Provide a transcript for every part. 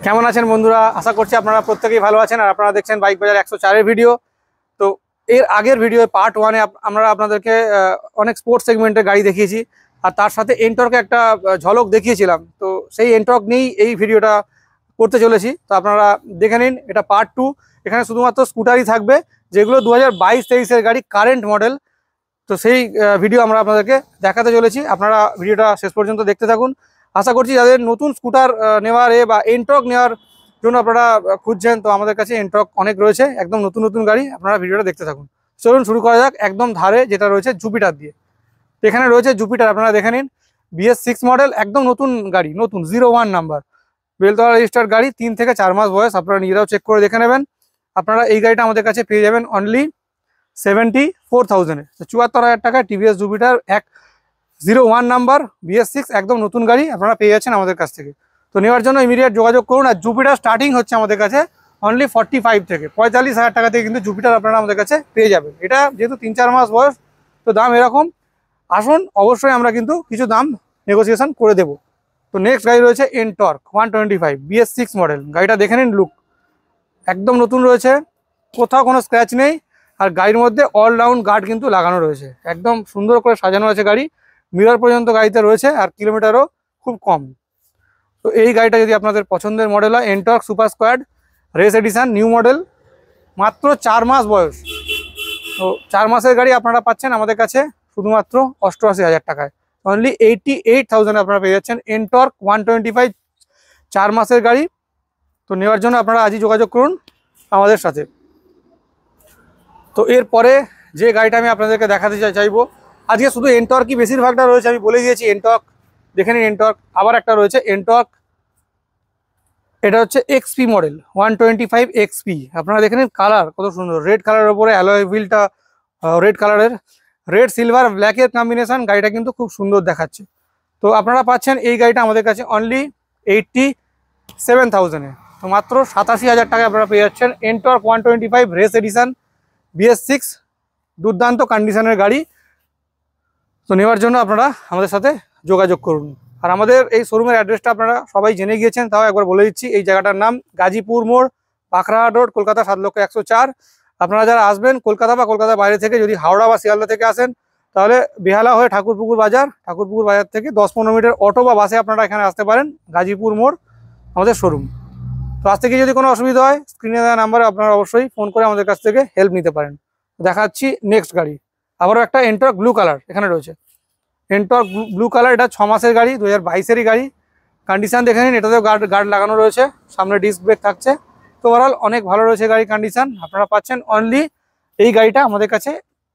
কেমন আছেন বন্ধুরা? আশা করছি আপনারা প্রত্যেকেই ভালো আছেন আর আপনারা দেখছেন বাইক বাজার 104 এর ভিডিও। তো এর আগের ভিডিও পার্ট 1 এ আমরা আপনাদেরকে অনেক স্পোর্টস সেগমেন্টের গাড়ি দেখিয়েছি আর তার সাথে এন্টর্কে একটা ঝলক দেখিয়েছিলাম। তো সেই এন্টর্ক নিয়েই এই ভিডিওটা করতে চলেছি। তো আপনারা দেখে নিন, এটা পার্ট 2। এখানে শুধুমাত্র স্কুটারই থাকবে, যেগুলো 2022-23 এর গাড়ি, কারেন্ট মডেল। তো সেই ভিডিও আমরা আপনাদেরকে দেখাতে চলেছি। আপনারা ভিডিওটা শেষ পর্যন্ত দেখতে থাকুন। আশা করছি যাদের নতুন স্কুটার নেওয়ার বা এন্টর্ক নেওয়ার জন্য আপনারা খুঁজছেন, তো আমাদের কাছে এন্টর্ক অনেক রয়েছে, একদম নতুন নতুন গাড়ি। আপনারা ভিডিওটা দেখতে থাকুন। চলুন শুরু করা যাক একদম ধারে, যেটা রয়েছে জুপিটার দিয়ে। এখানে রয়েছে জুপিটার, আপনারা দেখে নিন, BS6 মডেল, একদম নতুন গাড়ি, নতুন 01 নাম্বার, বেলতলা রেজিস্টার্ড গাড়ি, 3 থেকে 4 মাস বয়স। আপনারা নিজেরাও চেক করে দেখে নেবেন। আপনারা এই গাড়িটা আমাদের কাছে পেয়ে যাবেন অনলি 74,000-এ, 74,000 টাকায় টিভিএস জুপিটার 01 নাম্বার BS6 একদম নতুন গাড়ি আপনারা পেয়ে যাচ্ছেন আমাদের কাছ থেকে। তো নেওয়ার জন্য ইমিডিয়েট যোগাযোগ করুন। আর জুপিটার স্টার্টিং হচ্ছে আমাদের কাছে অনলি 45 থেকে 45,000 টাকা থেকে কিন্তু জুপিটার আপনারা আমাদের কাছে পেয়ে যাবেন। এটা যেহেতু 3-4 মাস বয়স, তো দাম এরকম। আসুন, অবশ্যই আমরা কিন্তু কিছু দাম নেগোসিয়েশন করে দেব। তো নেক্সট গাড়ি রয়েছে এন্টর্ক 125 BS6 মডেল। গাড়িটা দেখে নিন, লুক একদম নতুন রয়েছে, কোথাও কোনো স্ক্র্যাচ নেই। আর গাড়ির মধ্যে অলরাউন্ড গার্ড কিন্তু লাগানো রয়েছে, একদম সুন্দর করে সাজানো আছে গাড়ি। মিরর পর্যন্ত গাড়িতে রয়েছে আর কিলোমিটারও খুব কম। তো এই গাড়িটা যদি আপনাদের পছন্দের মডেল হয়, Ntorq super squad race edition, new model, মাত্র 4 মাস বয়স। তো 4 মাসের গাড়ি আপনারা পাচ্ছেন আমাদের কাছে শুধুমাত্র 88,000 টাকায়, অনলি 88,000 আপনারা পেয়ে যাচ্ছেন এন্টর্ক 125 4 মাসের গাড়ি। তো নেওয়ার জন্য আপনারা আজই যোগাযোগ করুন আমাদের সাথে। তো এরপরে যে গাড়িটা আমি আপনাদেরকে দেখাতে চাইবো, আজকে শুধু এন্টর্কই বেশিরভাগটা রয়েছে, আমি বলে দিয়েছি এন্টর্ক। দেখে নিন এন্টর্ক, আবার একটা রয়েছে এন্টর্ক, এটা হচ্ছে XP মডেল 125 XP। আপনারা দেখে নিন, কালার কত সুন্দর, রেড কালারের উপরে অ্যালয় হুইলটা রেড কালারের, রেড সিলভার ব্ল্যাকের কম্বিনেশন, গাড়িটা কিন্তু খুব সুন্দর দেখাচ্ছে। তো আপনারা পাচ্ছেন এই গাড়িটা আমাদের কাছে অনলি 87,000-এ। তো মাত্র 87,000 টাকায় আপনারা পেয়ে যাচ্ছেন এন্টর্ক 125 রেস এডিশন BS6, দুর্দান্ত কন্ডিশনের গাড়ি। তো নেওয়ার জন্য আপনারা আমাদের সাথে যোগাযোগ করুন। আর আমাদের এই শোরুমের অ্যাড্রেসটা আপনারা সবাই জেনে গিয়েছেন, তাও একবার বলে দিচ্ছি। এই জায়গাটার নাম গাজীপুর মোড়, পাখরাহাট রোড, কলকাতা 7,01,04। আপনারা যারা আসবেন কলকাতা বা কলকাতার বাইরে থেকে, যদি হাওড়া বা শিয়ালদা থেকে আসেন, তাহলে বেহালা হয়ে ঠাকুরপুকুর বাজার থেকে 10-15 মিনিটের অটো বা বাসে আপনারা এখানে আসতে পারেন। গাজীপুর মোড় আমাদের শোরুম। তো আজ থেকে যদি কোনো অসুবিধা হয়, স্ক্রিনে দেওয়া নাম্বারে আপনারা অবশ্যই ফোন করে আমাদের কাছ থেকে হেল্প নিতে পারেন। দেখাচ্ছি নেক্সট গাড়ি, আবারও একটা এন্টর্ক ব্লু কালার এখানে রয়েছে। এন্টর্ক ব্লু কালার, এটা 6 মাসের গাড়ি, 2022-এরই গাড়ি। কন্ডিশন দেখে নিন, এটাতেও গার্ড লাগানো রয়েছে, সামনে ডিস্ক ব্রেক থাকছে। তো ওভারঅল অনেক ভালো রয়েছে গাড়ির কন্ডিশন। আপনারা পাচ্ছেন অনলি এই গাড়িটা আমাদের কাছে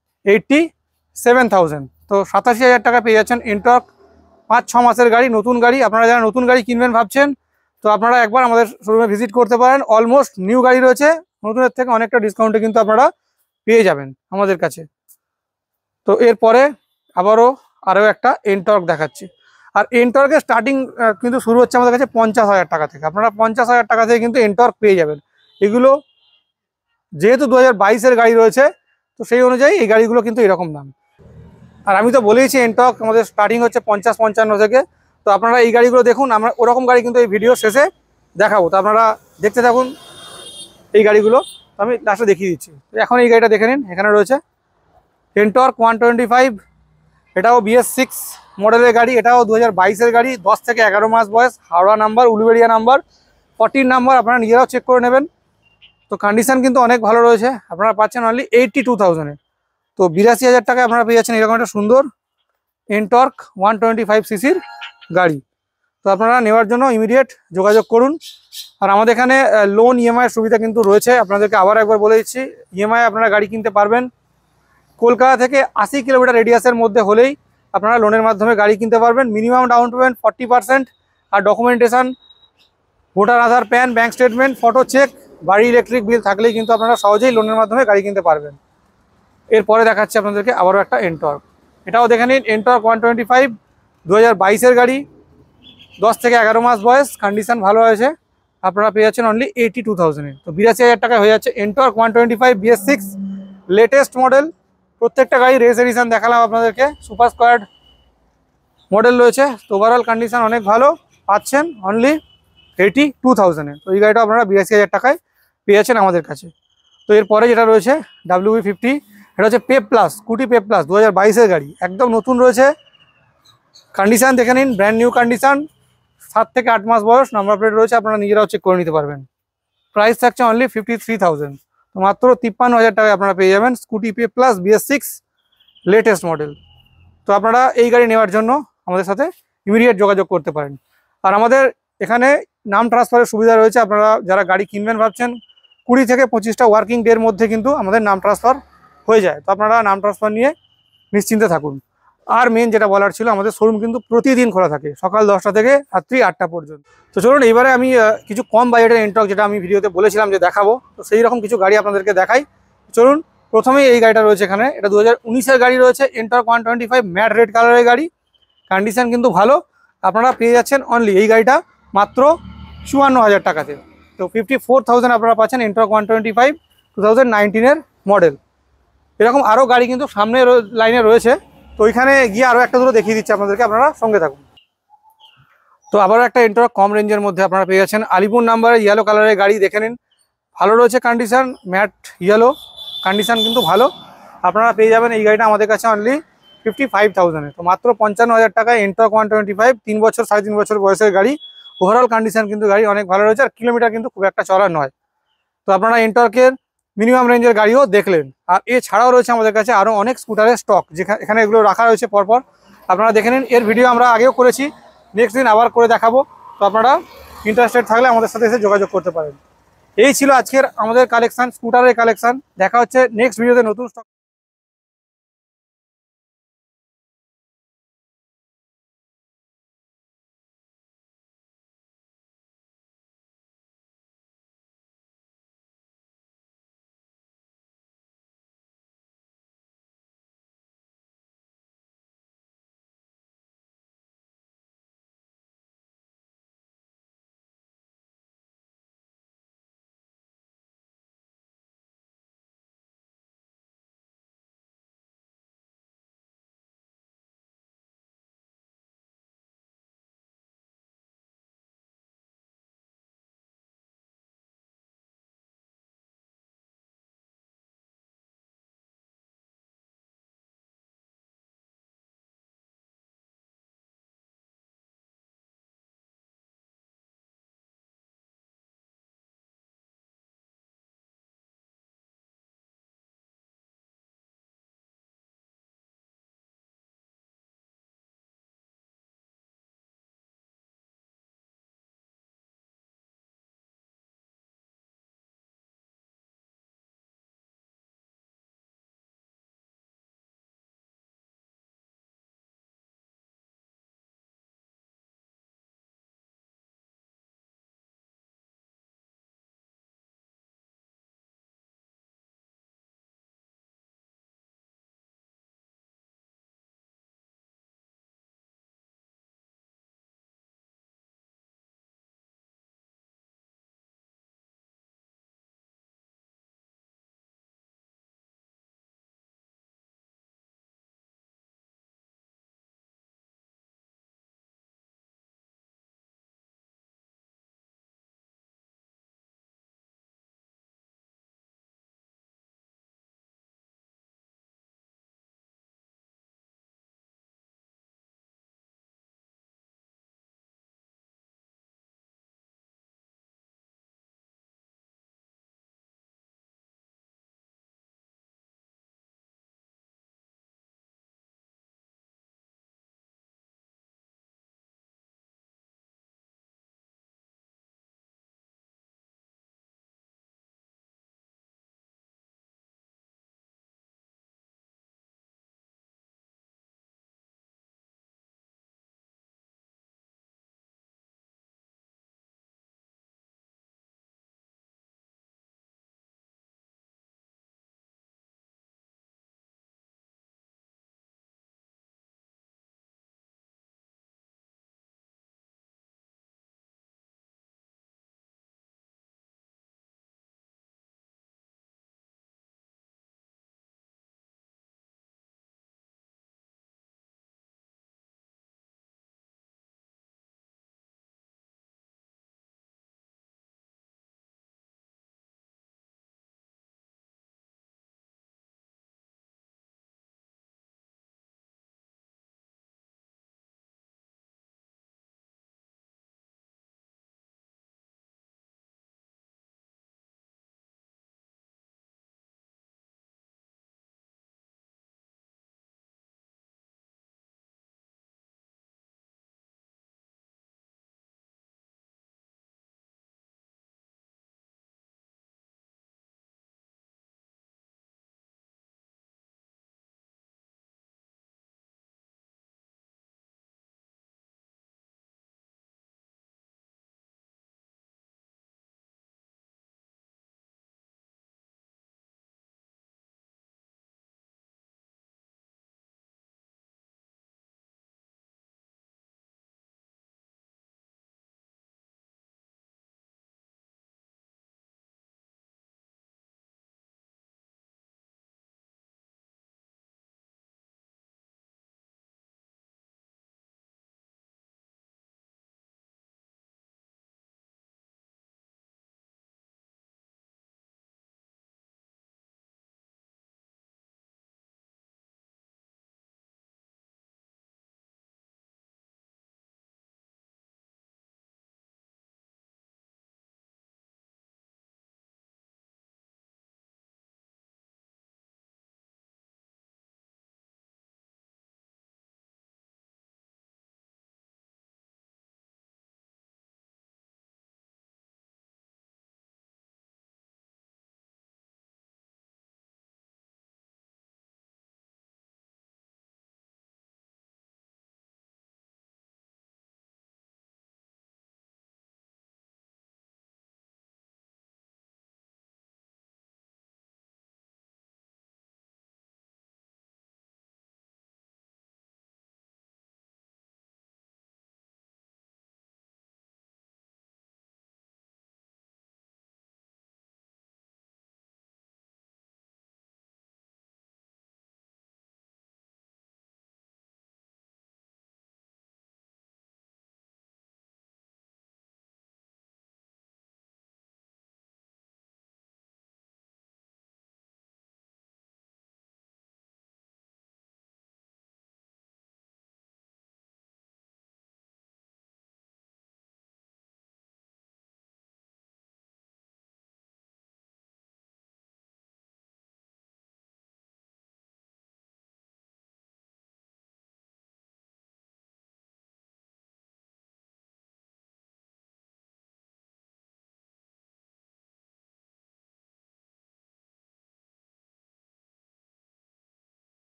87,000। তো 87,000 টাকা পেয়ে যাচ্ছেন এন্টর্ক 5-6 মাসের গাড়ি, নতুন গাড়ি। আপনারা যারা নতুন গাড়ি কিনবেন ভাবছেন, তো আপনারা একবার আমাদের শোরুমে ভিজিট করতে পারেন। অলমোস্ট নিউ গাড়ি রয়েছে, নতুনের থেকে অনেকটা ডিসকাউন্টে কিন্তু আপনারা পেয়ে যাবেন আমাদের কাছে। তো এরপরে আরও একটা এন্টর্ক দেখাচ্ছি। আর এন্টর্কের স্টার্টিং কিন্তু শুরু হচ্ছে আমাদের কাছে 50,000 টাকা থেকে। আপনারা 50,000 টাকা থেকে কিন্তু এন্টর্ক পেয়ে যাবেন। এগুলো যেহেতু 2022-এর গাড়ি রয়েছে, তো সেই অনুযায়ী এই গাড়িগুলো কিন্তু এরকম দাম। আর আমি তো বলেইছি এন্টর্ক আমাদের স্টার্টিং হচ্ছে 50-55 থেকে। তো আপনারা এই গাড়িগুলো দেখুন, আমরা ওরকম গাড়ি কিন্তু এই ভিডিও শেষে দেখাবো। তো আপনারা দেখতে থাকুন এই গাড়িগুলো, আমি লাস্টে দেখিয়ে দিচ্ছি। এখন এই গাড়িটা দেখে নিন, এখানে রয়েছে এন্টর্ক 125, এটাও BS6 মডেলের গাড়ি, এটাও 2022-এর গাড়ি, 10 থেকে 11 মাস বয়স, Howrah number, Uluberia number, 14 number. আপনারা নিজেরাও চেক করে নেবেন। তো কন্ডিশন কিন্তু অনেক ভালো রয়েছে। আপনারা পাচ্ছেন অনলি 82,000-এ। তো 82,000 টাকায় আপনারা পেয়ে যাচ্ছেন এরকম একটা সুন্দর এন্টর্ক 125 সিসির গাড়ি। তো আপনারা নেওয়ার জন্য ইমিডিয়েট যোগাযোগ করুন। আর আমাদের এখানে লোন EMI সুবিধা কিন্তু রয়েছে। আপনাদেরকে আবার একবার বলে দিচ্ছি, EMI আপনারা গাড়ি কিনতে পারবেন। কলকাতা থেকে 80 কিলোমিটার রেডিয়াসের মধ্যে হলেই আপনারা লোনের মাধ্যমে গাড়ি কিনতে পারবেন। মিনিমাম ডাউন পেমেন্ট 40%, আর documentation voter Aadhaar, PAN, bank statement, photo cheque, বাড়ি ইলেকট্রিক বিল থাকলেই কিন্তু আপনারা সহজেই লোনের মাধ্যমে গাড়ি কিনতে পারবেন। এরপরে দেখাচ্ছি আপনাদেরকে আবারও একটা এন্টর্ক, এটাও দেখে নিন, এন্টর্ক 125 2022-এর গাড়ি, 10 থেকে 11 মাস বয়স, কন্ডিশন ভালো হয়েছে। আপনারা পেয়ে যাচ্ছেন অনলি 82,000-এ। তো 82,000 টাকায় হয়ে যাচ্ছে এন্টর্ক 125 BS6 লেটেস্ট মডেল। প্রত্যেকটা গাড়ি রেস এডিশন দেখালাম আপনাদেরকে, সুপার স্কোয়াড মডেল রয়েছে। তো ওভারঅল কন্ডিশন অনেক ভালো, পাচ্ছেন অনলি 82,000-এ। তো এই গাড়িটা আপনারা 82,000 টাকায় পেয়ে যাচ্ছেন আমাদের কাছে। তো এরপরে যেটা রয়েছে WV50, এটা হচ্ছে Pep Plus, Scooty Pep Plus 2022-এর গাড়ি, একদম নতুন রয়েছে। কন্ডিশান দেখে নিন, ব্র্যান্ড নিউ কন্ডিশান, 7 থেকে 8 মাস বয়স, নাম্বার প্লেট রয়েছে, আপনারা নিজেরাও চেক করে নিতে পারবেন। প্রাইস থাকছে অনলি 53,000। তো মাত্র 53,000 টাকায় আপনারা পেয়ে যাবেন Scooty Pep Plus BS6 latest model. তো আপনারা এই গাড়ি নেওয়ার জন্য আমাদের সাথে ইমিডিয়েট যোগাযোগ করতে পারেন। আর আমাদের এখানে নাম ট্রান্সফারের সুবিধা রয়েছে। আপনারা যারা গাড়ি কিনবেন ভাবছেন, 20 থেকে 25টা ওয়ার্কিং ডের মধ্যে কিন্তু আমাদের নাম ট্রান্সফার হয়ে যায়। তো আপনারা নাম ট্রান্সফার নিয়ে নিশ্চিন্তে থাকুন। আর মেন যেটা বলার ছিল, আমাদের শোরুম কিন্তু প্রতিদিন খোলা থাকে, সকাল 10টা থেকে রাত্রি 8টা পর্যন্ত। তো চলুন এইবারে আমি কিছু কম বাজেটের এন্টর্ক, যেটা আমি ভিডিওতে বলেছিলাম যে দেখাবো, তো সেই রকম কিছু গাড়ি আপনাদেরকে দেখাই। চলুন, প্রথমেই এই গাড়িটা রয়েছে এখানে, এটা 2019-এর গাড়ি রয়েছে, এন্টর্ক 125 ম্যাট রেড কালারের গাড়ি, কন্ডিশন কিন্তু ভালো। আপনারা পেয়ে যাচ্ছেন অনলি এই গাড়িটা মাত্র 54,000 টাকাতে। তো 54,000 আপনারা পাচ্ছেন এন্টর্ক 125 2019-এর মডেল। এরকম আরও গাড়ি কিন্তু সামনে লাইনে রয়েছে, তো ওইখানে গিয়ে আরও একটা দুটো দেখিয়ে দিচ্ছি আপনাদেরকে, আপনারা সঙ্গে থাকুন। তো আবারও একটা এন্টর্ক কম রেঞ্জের মধ্যে আপনারা পেয়ে যাচ্ছেন আলিপুর নাম্বারের ইয়েলো কালারের গাড়ি, দেখে নিন, ভালো রয়েছে কন্ডিশন, ম্যাট ইয়েলো কন্ডিশন কিন্তু ভালো। আপনারা পেয়ে যাবেন এই গাড়িটা আমাদের কাছে অনলি 55,000-এ। তো মাত্র 55,000 টাকায় এন্টর্ক 125, 3 বছর 3.5 বছর বয়সের গাড়ি, ওভারঅল কন্ডিশন কিন্তু গাড়ি অনেক ভালো রয়েছে, আর কিলোমিটার কিন্তু খুব একটা চলা নয়। তো আপনারা এন্টর্কের মিনিমাম রেঞ্জের গাড়িও দেখলেন। আর এছাড়াও রয়েছে আমাদের কাছে আরও অনেক স্কুটারের স্টক, যেখানে এখানে এগুলো রাখা রয়েছে পরপর, আপনারা দেখে নিন। এর ভিডিও আমরা আগেও করেছি, নেক্সট দিন আবার করে দেখাবো। তো আপনারা ইন্টারেস্টেড থাকলে আমাদের সাথে এসে যোগাযোগ করতে পারেন। এই ছিল আজকের আমাদের কালেকশান, স্কুটারের কালেকশান। দেখা হচ্ছে নেক্সট ভিডিওতে নতুন স্টক।